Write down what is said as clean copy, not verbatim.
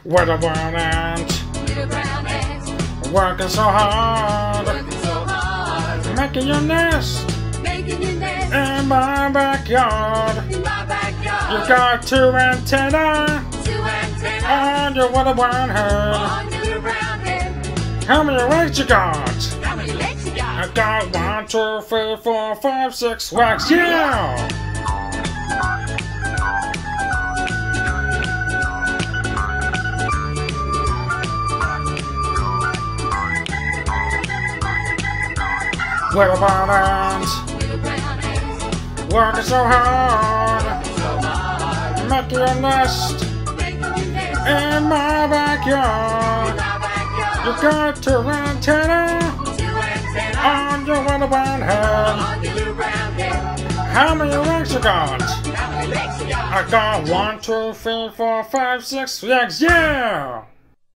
With a brown ant, working so hard, making your nest in my backyard. You got two antennae on your little brown head. How many legs you got? I got 1, 2, 3, 4, 5, 6 legs. Yeah! Little brown ants, working so hard, making a nest in my backyard. You got two antennae on your little brown head. How many legs you got? I got 1, 2, 3, 4, 5, 6 legs. Yeah!